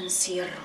encierro.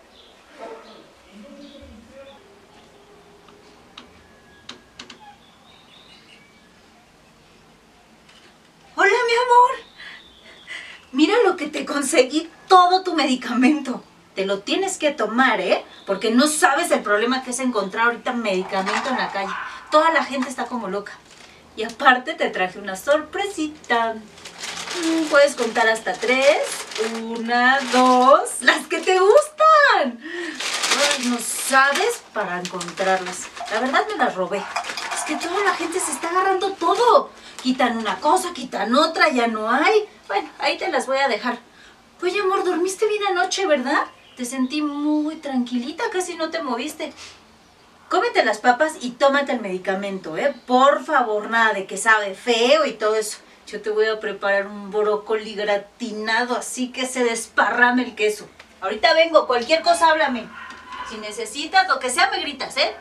Hola, mi amor. Mira lo que te conseguí, todo tu medicamento. Te lo tienes que tomar, ¿eh? Porque no sabes el problema que es encontrar ahorita medicamento en la calle. Toda la gente está como loca. Y aparte te traje una sorpresita. Puedes contar hasta 3. 1, 2, las que te gustan. Ay, no sabes para encontrarlas. La verdad me las robé. Es que toda la gente se está agarrando todo. Quitan una cosa, quitan otra, ya no hay. Bueno, ahí te las voy a dejar. Oye, amor, dormiste bien anoche, ¿verdad? Te sentí muy tranquilita, casi no te moviste. Cómete las papas y tómate el medicamento, ¿eh? Por favor, nada de que sabe feo y todo eso. Yo te voy a preparar un brócoli gratinado así que se desparrame el queso. Ahorita vengo, cualquier cosa háblame. Si necesitas lo que sea me gritas, ¿eh?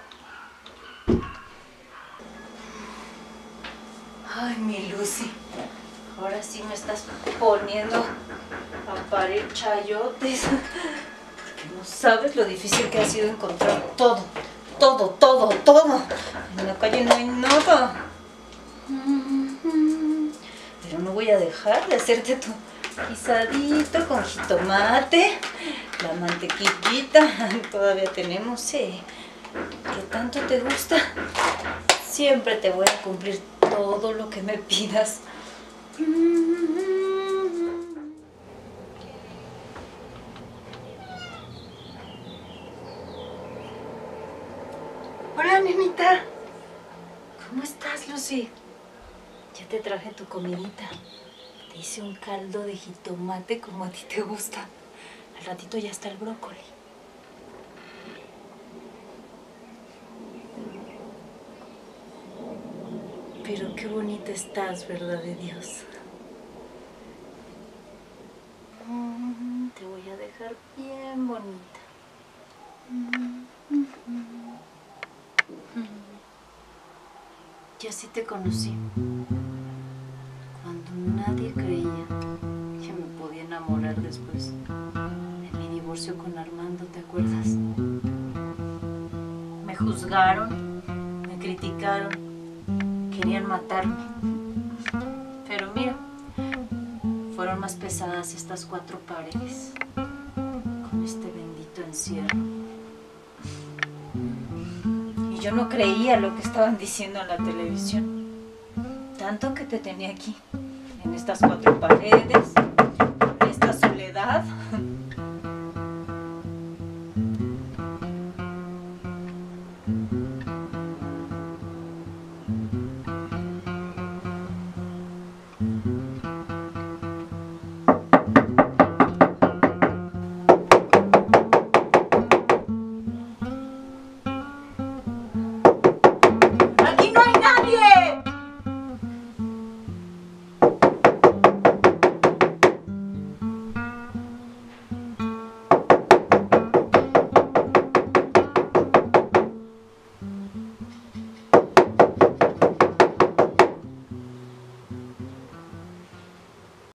Ay, mi Lucy, ahora sí me estás poniendo a parir chayotes. Porque no sabes lo difícil que ha sido encontrar todo. En la calle no hay nada. Pero no voy a dejar de hacerte tu guisadito con jitomate, la mantequillita. Todavía tenemos, ¿qué tanto te gusta? Siempre te voy a cumplir todo lo que me pidas. Hola, nenita. ¿Cómo estás, Lucy? Ya te traje tu comidita. Te hice un caldo de jitomate como a ti te gusta. Al ratito ya está el brócoli. Pero qué bonita estás, ¿verdad de Dios? Te voy a dejar bien bonita. Yo así te conocí. Cuando nadie creía que me podía enamorar después de mi divorcio con Armando, ¿te acuerdas? Me juzgaron, me criticaron, querían matarme. Pero mira, fueron más pesadas estas 4 paredes con este bendito encierro. Y yo no creía lo que estaban diciendo en la televisión. Tanto que te tenía aquí, en estas 4 paredes, en esta soledad.